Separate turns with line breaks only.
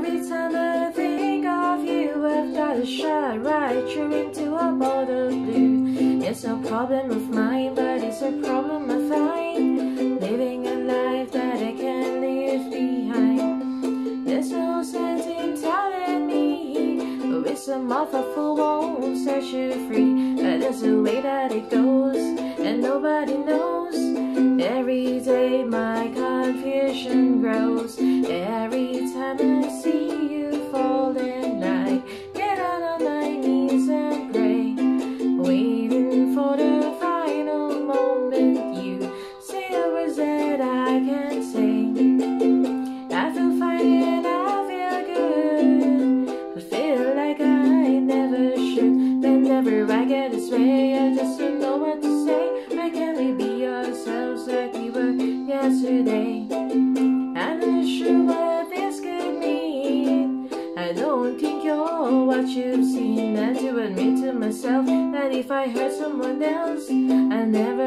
Every time I think of you, I've got a shot right through into a bolt of blue. It's no problem of mine, but it's a problem I find, living a life that I can't leave behind. There's no sense in telling me wisdom of a fool won't set you free, but that's the way that it goes, and nobody knows. Every day my confusion grows. Every time I see you falling, I get down on my knees and pray, waiting for the final moment you say the words that I can't say. I feel fine and I feel good, but feel like I never should. Whenever I get this way, I just don't know what to say. Why can't we be ourselves like we were yesterday? I'm not sure what this could mean. I don't think you're what you've seen. And to admit to myself that if I hurt someone else, I never